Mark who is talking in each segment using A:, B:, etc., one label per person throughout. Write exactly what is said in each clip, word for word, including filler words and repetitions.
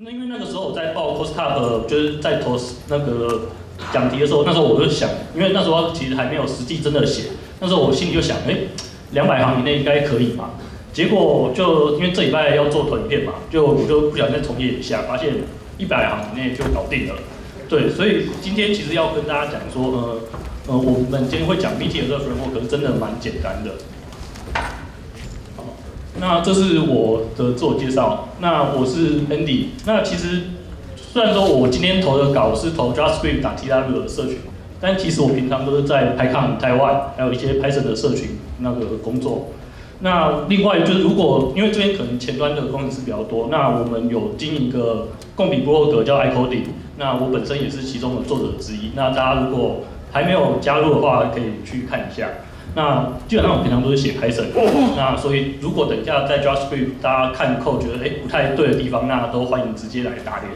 A: 那因为那个时候我在报 COSCUP， 就是在投那个讲题的时候，那时候我就想，因为那时候其实还没有实际真的写，那时候我心里就想，哎，两百行以内应该可以嘛。结果就因为这礼拜要做短片嘛，就我就不小心再重写一下，发现一百行以内就搞定了。对，所以今天其实要跟大家讲说，呃呃，我们今天会讲 Meteor 这个 framework， 可是真的蛮简单的。好，那这是我的自我介绍。那我是 Andy。那其实虽然说我今天投的稿是投 JavaScript 打 T W 的社群，但其实我平常都是在 PyCon 台湾，还有一些 Python 的社群那个工作。那另外就是，如果因为这边可能前端的工程师比较多，那我们有经营一个共笔部落格叫 iCoding， 那我本身也是其中的作者之一。那大家如果还没有加入的话，可以去看一下。那基本上我平常都是写 Python， 那所以如果等一下在 JavaScript 大家看 code 觉得哎不太对的地方，那都欢迎直接来打脸。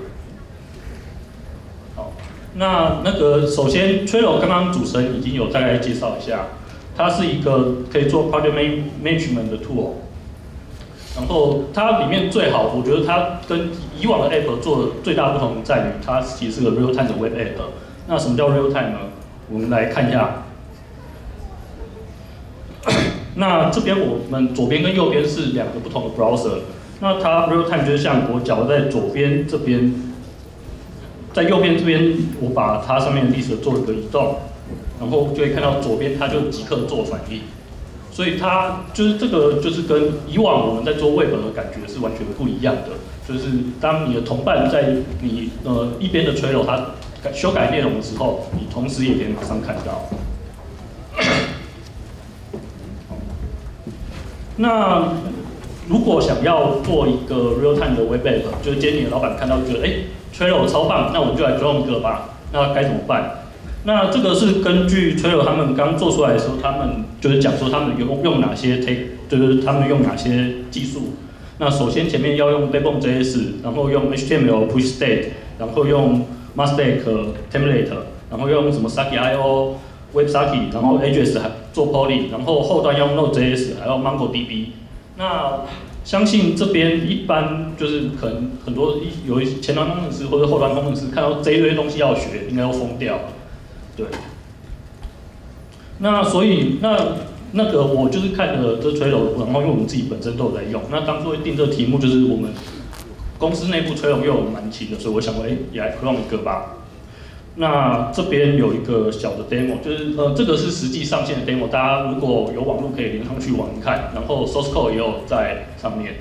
A: 好，那那个首先 Trello 刚刚主持人已经有大概介绍一下。它是一个可以做 project management 的 tool， 然后它里面最好，我觉得它跟以往的 app 做的最大不同在于，它其实是个 real time 的 web app。那什么叫 real time 呢？我们来看一下。那这边我们左边跟右边是两个不同的 browser。那它 real time 就是像我假如在左边这边，在右边这边，我把它上面的 list 做一个移动。然后就会看到左边它就即刻做反应，所以它就是这个就是跟以往我们在做 Web 的感觉是完全不一样的。就是当你的同伴在你呃一边的 Trello 它修改内容的时候，你同时也可以马上看到。那如果想要做一个 real time 的 Web app， 就是今天你的老板看到觉得哎 Trello 超棒，那我们就来 clone 一个吧，那该怎么办？那这个是根据 Trello 他们刚做出来的时候，他们就是讲说他们用用哪些 take， 就是他们用哪些技术。那首先前面要用 Backbone.js， 然后用 H T M L push state， 然后用 Massstack template， 然后用什么 Saki I O、WebSaki， 然后 Ajax 做 Poly， 然后后端用 Node.js， 还有 MongoDB。那相信这边一般就是可能很多有一前端工程师或者后端工程师看到这一堆东西要学，应该要疯掉。对，那所以那那个我就是看了这 Trello， 然后因为我们自己本身都有在用，那当初会定这个题目就是我们公司内部 Trello 又有蛮勤的，所以我想说，哎，也来 clone 一个吧。那这边有一个小的 demo， 就是呃这个是实际上线的 demo， 大家如果有网络可以连上去玩看，然后 source code 也有在上面。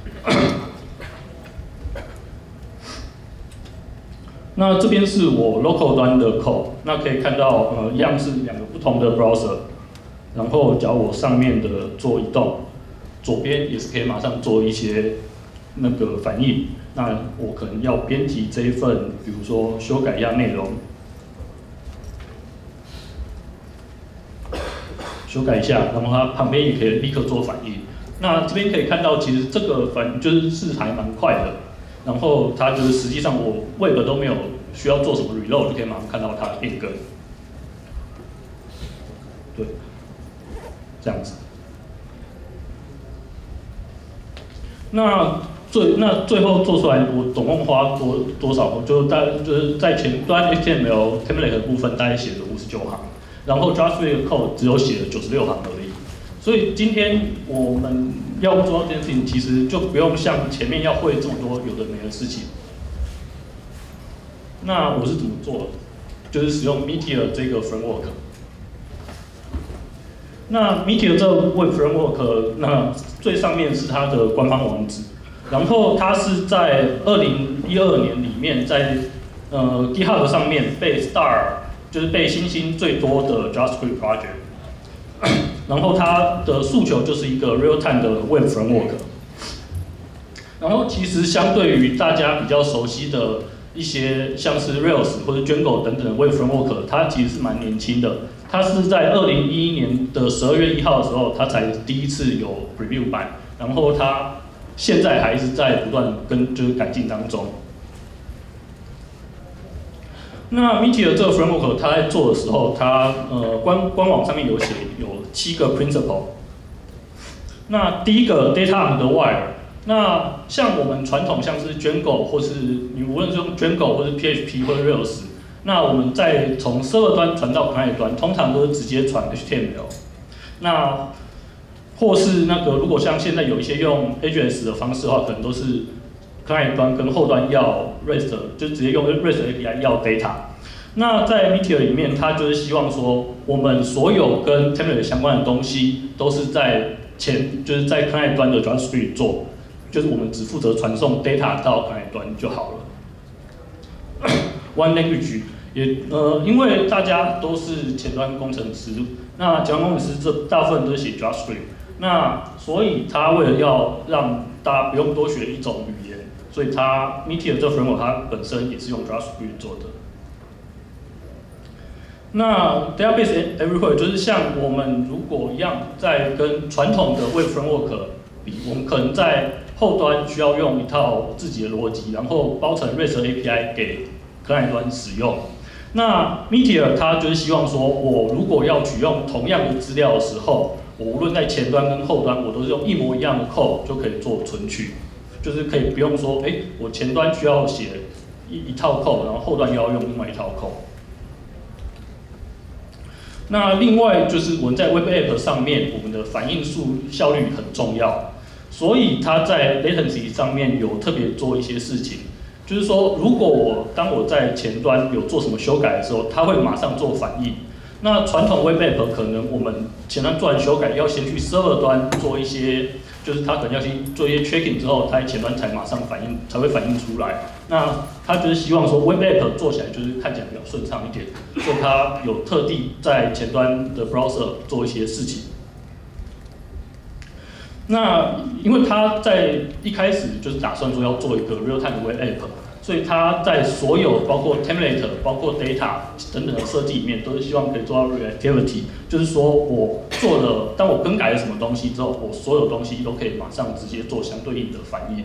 A: 那这边是我 local 端的 code， 那可以看到，呃，一样是两个不同的 browser， 然后假如我上面的做移动，左边也是可以马上做一些那个反应。那我可能要编辑这一份，比如说修改一下内容，修改一下，然后它旁边也可以立刻做反应。那这边可以看到，其实这个反就是是还蛮快的。然后它就是实际上我 Web 都没有需要做什么 reload， 就可以马上看到它的变更。对，这样子。那最那最后做出来，我总共花多多少？就大就是在前端 H T M L template 的部分，大概写了五十九行，然后 JavaScript 的 code 只有写了九十六行而已。所以今天我们要做到这件事情，其实就不用像前面要会这么多有的没的事情。那我是怎么做的？就是使用 Meteor 这个 framework。那 Meteor 这个 web framework， 那最上面是它的官方网址，然后它是在二零一二年里面在呃 GitHub 上面被 Star 就是被星星最多的 JavaScript project。然后它的诉求就是一个 real-time 的 web framework。然后其实相对于大家比较熟悉的一些像是 Rails 或者 Django 等等的 web framework， 它其实是蛮年轻的。它是在二零一一年的十二月一号的时候，它才第一次有 preview 版，然后它现在还是在不断跟就是改进当中。那 Meteor 这个 framework 它在做的时候，它呃官官网上面有写有七个 principle。那第一个 data on the wire， 那像我们传统像是 Django 或是你无论是用 Django 或是 P H P 或者 Rails， 那我们在从 server 端传到 client 端，通常都是直接传 H T M L。那或是那个如果像现在有一些用 A J S 的方式的话，可能都是 client 端跟后端要 REST， 就直接用 REST A P I 要 data。那在 Meteor 里面，它就是希望说，我们所有跟 template 相关的东西都是在前，就是在 client 端的 JavaScript 做，就是我们只负责传送 data 到 client 端就好了。One language 也呃，因为大家都是前端工程师，那前端工程师这大部分都是写 JavaScript， 那所以他为了要让大家不用多学一种语言，所以他 Meteor 这 framework 它本身也是用 JavaScript 做的。那 database everywhere 就是像我们如果一样，在跟传统的 web framework 比，我们可能在后端需要用一套自己的逻辑，然后包成 REST A P I 给 client 端使用。那 Meteor 它就是希望说，我如果要取用同样的资料的时候，我无论在前端跟后端，我都是用一模一样的 code 就可以做存取，就是可以不用说，哎、欸，我前端需要写一一套 code， 然后后端又要用另外一套 code。那另外就是我们在 Web App 上面，我们的反应速效率很重要，所以它在 latency 上面有特别做一些事情，就是说，如果我当我在前端有做什么修改的时候，它会马上做反应。那传统 Web App 可能我们前端做完修改，要先去 server 端做一些，就是它可能要先做一些 checking 之后，它在前端才马上反应，才会反应出来。那它就是希望说 Web App 做起来就是看起来比较顺畅一点，所以它有特地在前端的 browser 做一些事情。那因为它在一开始就是打算说要做一个 real-time 的 Web App， 所以它在所有包括 template、包括 data 等等的设计里面，都是希望可以做到 reactivity， 就是说我做了，当我更改了什么东西之后，我所有东西都可以马上直接做相对应的反应。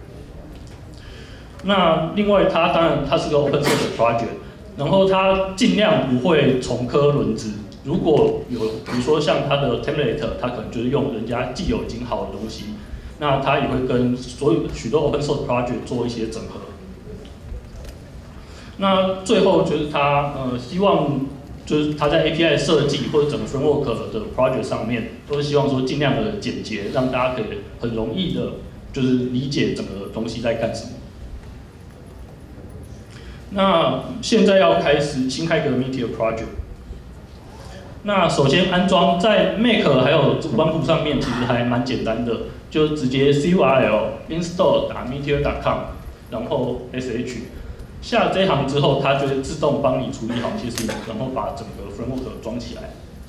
A: 那另外，它当然它是个 open source project， 然后它尽量不会重科轮子。如果有比如说像它的 template， 它可能就是用人家既有已经好的东西，那它也会跟所有许多 open source project 做一些整合。那最后就是它呃希望就是它在 A P I 设计或者整个 framework 的 project 上面，都是希望说尽量的简洁，让大家可以很容易的，就是理解整个东西在干什么。那现在要开始新开个 Meteor project。那首先安装在 Mac 还有湾谱上面，其实还蛮简单的，就直接 C U R L install 打 meteor 点 com， 然后 S H 下了这一行之后，它就会自动帮你处理好一些事情，然后把整个 framework 装起来。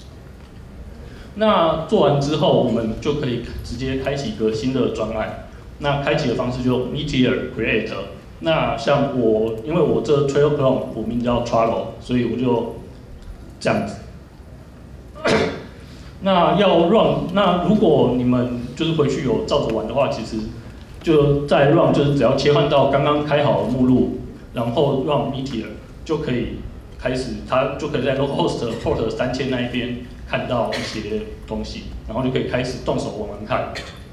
A: 那做完之后，我们就可以直接开启一个新的专案。那开启的方式就 Meteor create。那像我，因为我这 Trailblock 我名字叫 Trello， 所以我就这样子。那要 run， 那如果你们就是回去有照着玩的话，其实就在 run 就是只要切换到刚刚开好的目录，然后 run Meteor 就可以开始，它就可以在 localhost port 三千那一边看到一些东西，然后就可以开始动手玩玩看。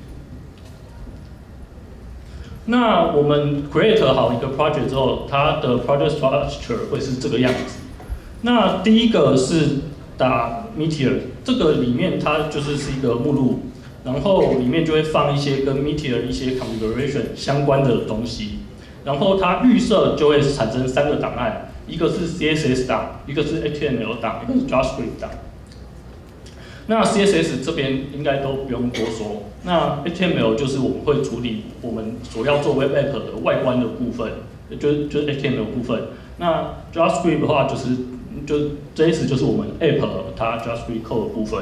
A: 那我们 create 好一个 project 之后，它的 project structure 会是这个样子。那第一个是打 Meteor， 这个里面它就是是一个目录，然后里面就会放一些跟 Meteor 一些 configuration 相关的东西，然后它预设就会产生三个档案，一个是 C S S 档，一个是 H T M L 档，一个是 JavaScript 档。那 C S S 这边应该都不用多说，那 H T M L 就是我们会处理我们所要做 Web App 的外观的部分，就是就是 H T M L 部分。那 JavaScript 的话就是就 J S 就是我们 App 它 JavaScript code 的部分。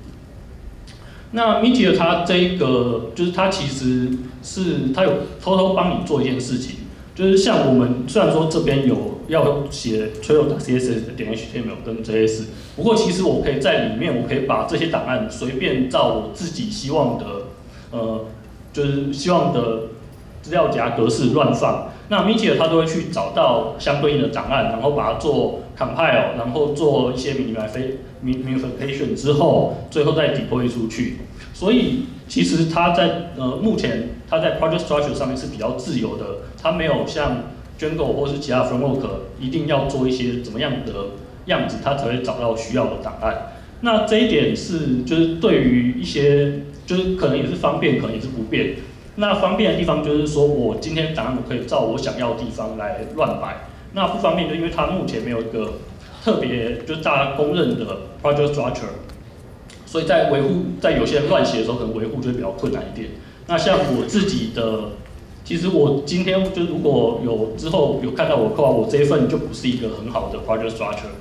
A: 那 Meteor 它这一个就是它其实是它有偷偷帮你做一件事情，就是像我们虽然说这边有要写 Trail.css 点 H T M L 跟 J S， 不过其实我可以在里面，我可以把这些档案随便照我自己希望的，呃，就是希望的资料夹格式乱放。那 Meteor 它都会去找到相对应的档案，然后把它做 compile， 然后做一些 minimization 之后，最后再 deploy 出去。 所以其实它在呃目前它在 project structure 上面是比较自由的，它没有像 Django 或是其他 framework 一定要做一些怎么样的样子，它才会找到需要的档案。那这一点是就是对于一些就是可能也是方便，可能也是不便。那方便的地方就是说我今天档案我可以照我想要的地方来乱摆。那不方便就因为它目前没有一个特别就是大家公认的 project structure， 所以在维护在有些人乱写的时候，可能维护就会比较困难一点。那像我自己的，其实我今天就如果有之后有看到我的话，我这一份就不是一个很好的 project structure。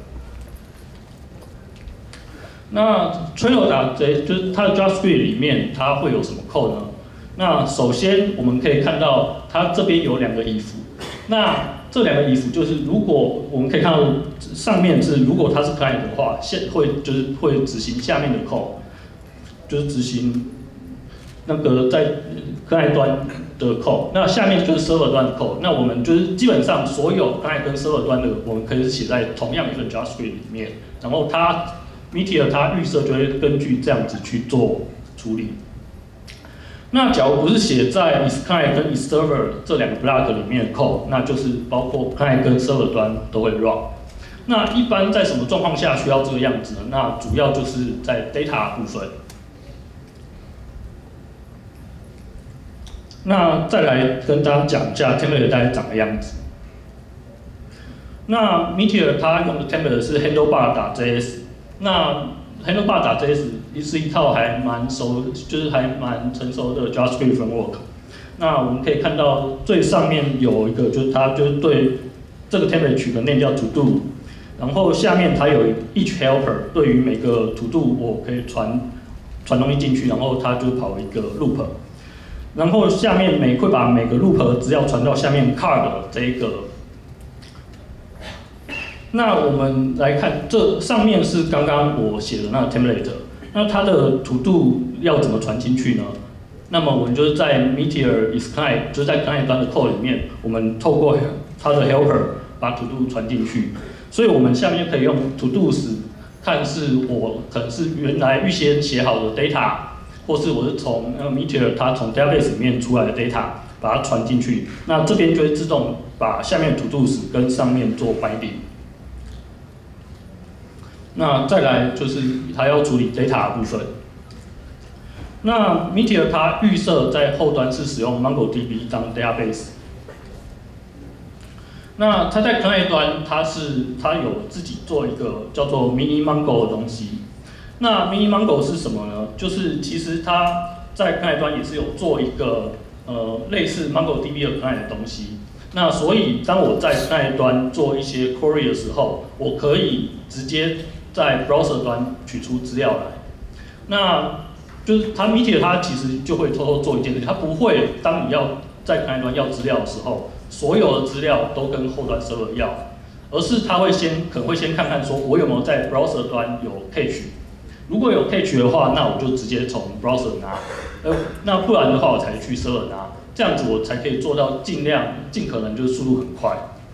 A: 那 Trello 打这就是它的 JavaScript 里面它会有什么 code 呢？那首先我们可以看到它这边有两个 if， 那这两个 if 就是如果我们可以看到上面是如果它是 client 的话，现会就是会执行下面的 code， 就是执行那个在 client 端的 code， 那下面就是 server 端的 code。那我们就是基本上所有 client 跟 server 端的，我们可以是写在同样一份 JavaScript 里面，然后它 Meteor 它预设就会根据这样子去做处理。那假如不是写在 isClient 跟 isServer 这两个 block 里面的 code， 那就是包括 client 跟 server 端都会 run。那一般在什么状况下需要这个样子呢？那主要就是在 data 部分。那再来跟大家讲一下 template 大概长的样子。那 Meteor 它用的 template 是 handlebar.js。那 handlebar.js 是一套还蛮熟，就是还蛮成熟的 JavaScript framework。那我们可以看到最上面有一个，就是它就是对这个 template 取个 name 叫 to do， 然后下面它有 each helper， 对于每个 to do 我可以传传东西进去，然后它就跑一个 loop， 然后下面每会把每个 loop 的资料传到下面 card 这一个。那我们来看，这上面是刚刚我写的那个 template， 那它的 to do 要怎么传进去呢？那么我们就是在 Meteor isClient， 就是在 client 端的 code 里面，我们透过它的 helper 把 to do 传进去，所以我们下面就可以用 to do's 看是我可能是原来预先写好的 data， 或是我是从呃 Meteor 它从 database 里面出来的 data 把它传进去，那这边就会自动把下面 to do's 跟上面做 binding。那再来就是它要处理 data 的部分。那 Meteor 它预设在后端是使用 MongoDB 当 database。那它在 client 端它是它有自己做一个叫做 Mini Mongo 的东西。那 Mini Mongo 是什么呢？就是其实它在 client 端也是有做一个呃类似 MongoDB 的 client 的东西。那所以当我在 client 端做一些 query 的时候，我可以直接在 browser 端取出资料来，那就是它 Meteor 它其实就会偷偷做一件事情，它不会当你要在 client 端要资料的时候，所有的资料都跟后端 server 要，而是它会先可能会先看看说我有没有在 browser 端有 cache， 如果有 cache 的话，那我就直接从 browser 拿，呃，那不然的话我才去 server 拿，这样子我才可以做到尽量尽可能就是速度很快。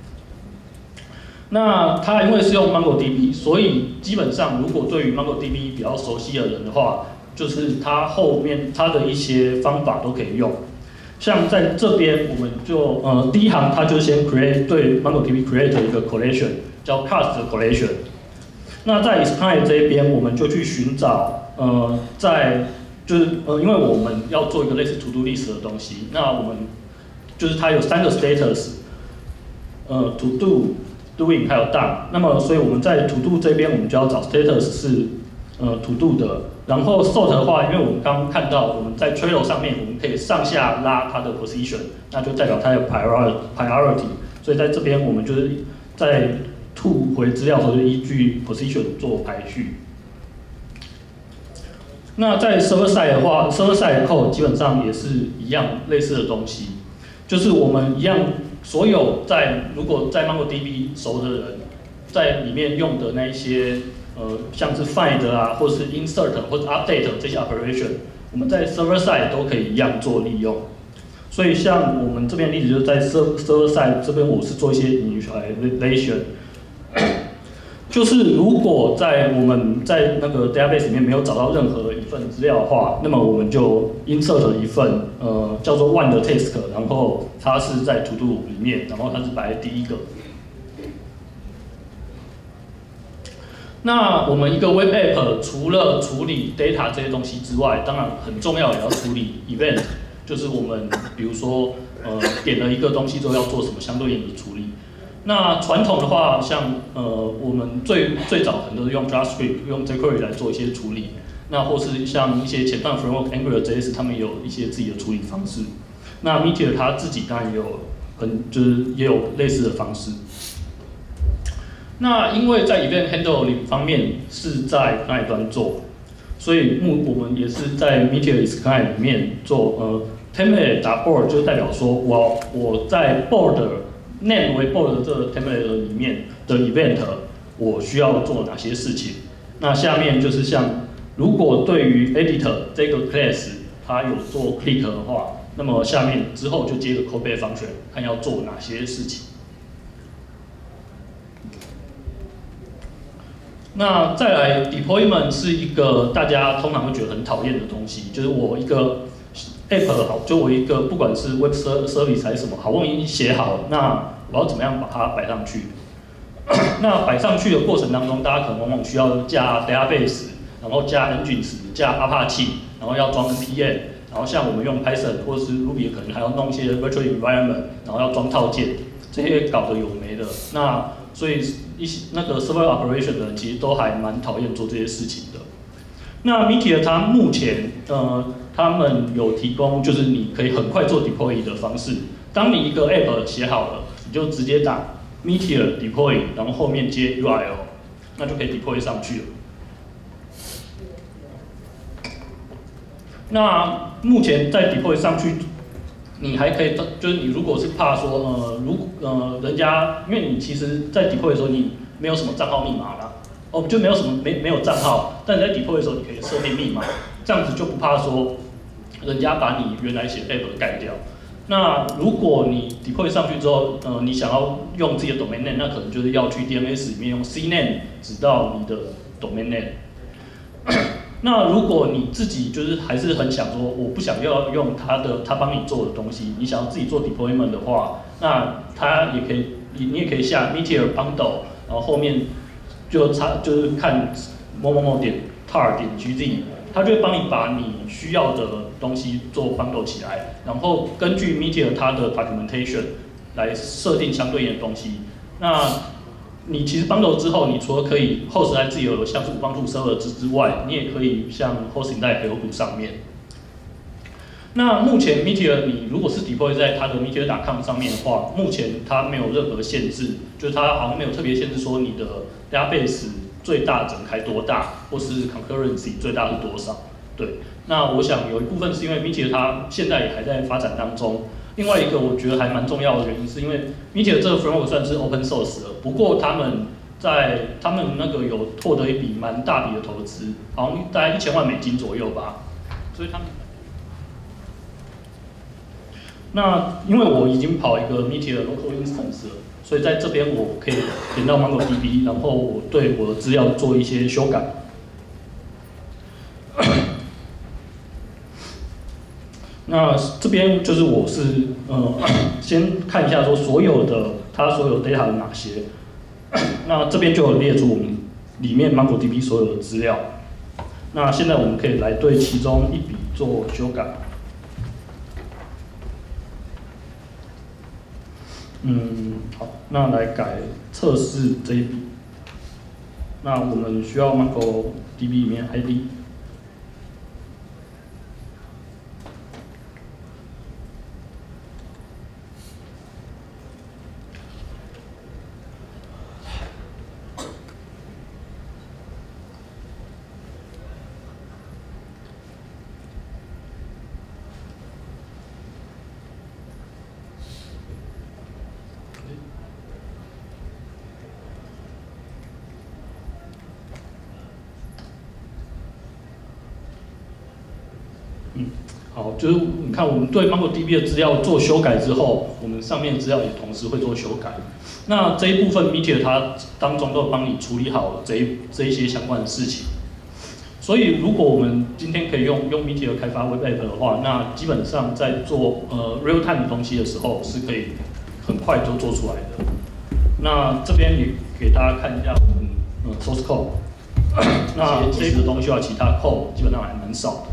A: 那它因为是用 MongoDB， 所以基本上如果对于 MongoDB 比较熟悉的人的话，就是它后面它的一些方法都可以用。像在这边我们就呃第一行它就先 create 对 MongoDB create 一个 collection 叫 cast collection。那在 isClient 这一边我们就去寻找呃在就是呃因为我们要做一个类似 to do list 的东西，那我们就是它有三个 status， 呃 to do。doing 还有 done， 那么所以我们在 to do 这边我们就要找 status 是呃 to do 的，然后 sort 的话，因为我们刚刚看到我们在 Trello 上面我们可以上下拉它的 position， 那就代表它有 priority， 所以在这边我们就是在吐回资料的时候就依据 position 做排序。那在 server side 的话 ，server side code 基本上也是一样类似的东西，就是我们一样。所有在如果在 MongoDB 熟的人，在里面用的那一些呃像是 find 啊，或是 insert 或者 update 这些 operation， 我们在 server side 都可以一样做利用。所以像我们这边的例子就是在 server server side 这边，我是做一些 initialization， 就是如果在我们在那个 database 里面没有找到任何一份资料的话，那么我们就 insert 一份呃叫做 one 的 task， 然后它是在 to do 里面，然后它是摆在第一个。那我们一个 web app 除了处理 data 这些东西之外，当然很重要也要处理 event， 就是我们比如说呃点了一个东西之后要做什么相对应的处理。那传统的话，像呃我们最最早可能都是用 JavaScript 用 jQuery 来做一些处理，那或是像一些前端 framework AngularJS 他们有一些自己的处理方式。那 Meteor 它自己当然也有很就是也有类似的方式。那因为在 Event Handling 方面是在 client 端做，所以目我们也是在 Meteor is client 里面做呃 template 打 board， 就代表说我我在 board name 为 board 的这个 template 里面的 event 我需要做哪些事情。那下面就是像如果对于 editor 这个 class 它有做 click 的话，那么下面之后就接个 callback function， 看要做哪些事情。那再来 deployment 是一个大家通常会觉得很讨厌的东西，就是我一个 app 好，就我一个不管是 web service 还是什么，好不容易写好，那我要怎么样把它摆上去？那摆上去的过程当中，大家可能往往需要加 database， 然后加 engines， 加 Apache， 然后要装 N P M， 然后像我们用 Python 或者是 Ruby 可能还要弄一些 virtual environment， 然后要装套件，这些搞得有没的。那所以一些那个 server operation 的人其实都还蛮讨厌做这些事情的。那 Meteor 它目前呃他们有提供就是你可以很快做 deploy 的方式。当你一个 app 写好了，你就直接打 Meteor deploy， 然后后面接 U R L， 那就可以 deploy 上去了。那目前在 deploy 上去，你还可以，就是你如果是怕说，呃，如呃人家，因为你其实在 deploy 的时候你没有什么账号密码啦，哦就没有什么没没有账号，但你在 deploy 的时候你可以设定密码，这样子就不怕说人家把你原来写的 app 盖掉。那如果你 deploy 上去之后，呃，你想要用自己的 domain name， 那可能就是要去 D N S 里面用 cname 指到你的 domain name。那如果你自己就是还是很想说，我不想要用他的他帮你做的东西，你想要自己做 deployment 的话，那他也可以，你你也可以下 Meteor Bundle， 然后后面就插就是看某某某点 tar 点 gz， 他就会帮你把你需要的东西做 bundle 起来，然后根据 Meteor 它的 documentation 来设定相对应的东西。那你其实 bundle 之后，你除了可以 host 在自己的像是 Ubuntu server 之之外，你也可以像 hosting 在 Heroku 上面。那目前 Meteor 你如果是 deploy 在它的 meteor 点 com 上面的话，目前它没有任何限制，就是它好像没有特别限制说你的 database 最大只能开多大，或是 concurrency 最大是多少。对，那我想有一部分是因为 Meteor 它现在也还在发展当中。另外一个我觉得还蛮重要的原因，是因为 Meteor 这个 framework 算是 open source 的，不过他们在他们那个有获得一笔蛮大笔的投资，好像大概一千万美金左右吧。所以他们，那因为我已经跑一个 Meteor local instance 了，所以在这边我可以点到 MongoDB， 然后我对我的资料做一些修改。那这边就是我是呃先看一下说所有的它所有 data 有哪些，那这边就有列出我们里面 MongoDB 所有的资料。那现在我们可以来对其中一笔做修改。嗯，好，那来改测试这一笔。那我们需要 MongoDB 里面 I D。嗯， 好，就是你看我们对 MongoDB 的资料做修改之后，我们上面的资料也同时会做修改。那这一部分 Meteor 它当中都有帮你处理好这一这一些相关的事情。所以如果我们今天可以用用 Meteor 开发 Web App 的话，那基本上在做呃 real time 的东西的时候，是可以很快就做出来的。那这边也给大家看一下我们呃 source code。那这个东西要其他 code 基本上还蛮少的。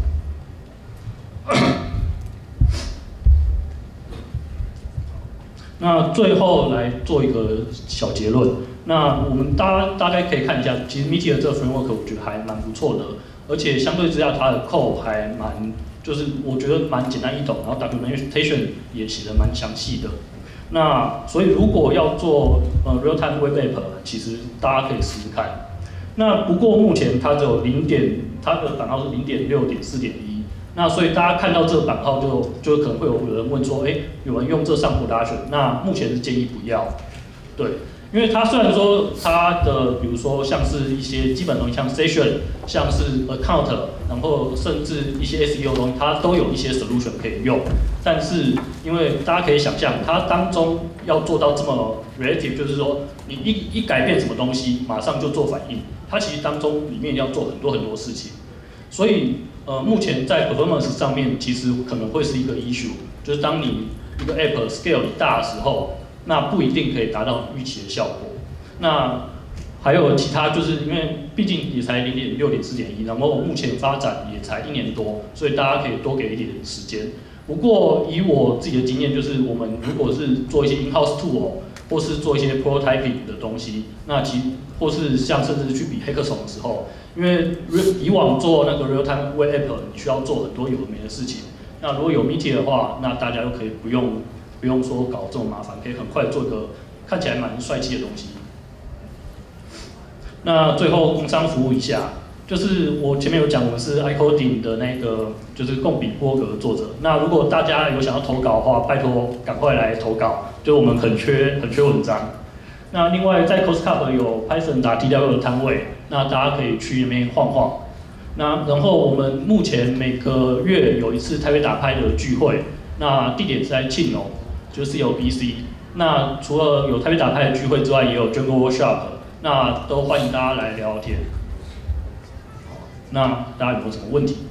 A: 那最后来做一个小结论。那我们大大概可以看一下，其实 Meteor 这个 framework 我觉得还蛮不错的，而且相对之下它的 code 还蛮，就是我觉得蛮简单易懂，然后 documentation 也写得蛮详细的。那所以如果要做呃 real time web app， 其实大家可以试试看。那不过目前它只有零点，它的版号是零点六点四点一。那所以大家看到这个版号就就可能会有人问说，哎，有人用这上 production？ 那目前是建议不要，对，因为它虽然说它的比如说像是一些基本东西，像 session， 像是 account， 然后甚至一些 S E O 东西，它都有一些 solution 可以用，但是因为大家可以想象，它当中要做到这么 relative， 就是说你一一改变什么东西，马上就做反应，它其实当中里面要做很多很多事情，所以。呃，目前在 performance 上面，其实可能会是一个 issue， 就是当你一个 app scale 大的时候，那不一定可以达到预期的效果。那还有其他，就是因为毕竟也才零点六点四点一，然后目前发展也才一年多，所以大家可以多给一点时间。不过以我自己的经验，就是我们如果是做一些 in-house tool， 或是做一些 prototyping 的东西，那其或是像甚至去比 hackathon 的时候。因为以往做那个 real time web app， 你需要做很多有的没的事情。那如果有 Meteor 的话，那大家就可以不用不用说搞这么麻烦，可以很快做一个看起来蛮帅气的东西。那最后工商服务一下，就是我前面有讲，我们是 iCoding 的那个就是共笔波格的作者。那如果大家有想要投稿的话，拜托赶快来投稿，就我们很缺很缺文章。那另外在 CoSCup 有 Python 打 T W 的摊位，那大家可以去那边晃晃。那然后我们目前每个月有一次台北打拍的聚会，那地点是在庆隆，就是 有 B C。那除了有台北打拍的聚会之外，也有 Django Workshop， 那都欢迎大家来聊聊天。那大家有没有什么问题？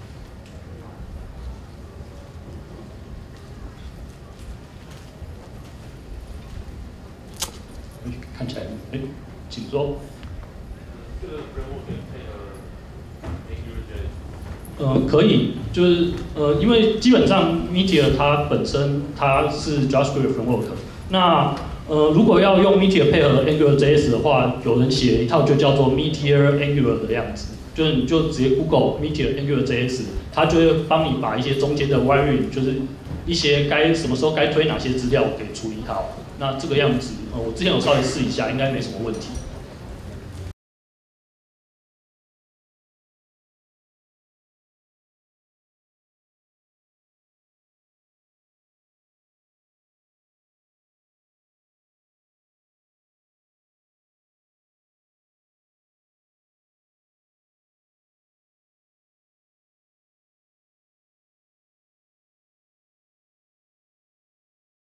A: 看起来，哎，请说。
B: 这个 framework 可以配合 AngularJS。
A: 呃，可以，就是呃，因为基本上 Meteor 它本身它是 JavaScript framework， 那呃，如果要用 Meteor 配合 AngularJS 的话，有人写一套就叫做 Meteor Angular 的样子，就是你就直接 Google Meteor AngularJS， 它就会帮你把一些中间的 wiring， 就是一些该什么时候该推哪些资料给处理好。那这个样子，呃，我之前有稍微试一下，应该没什么问题。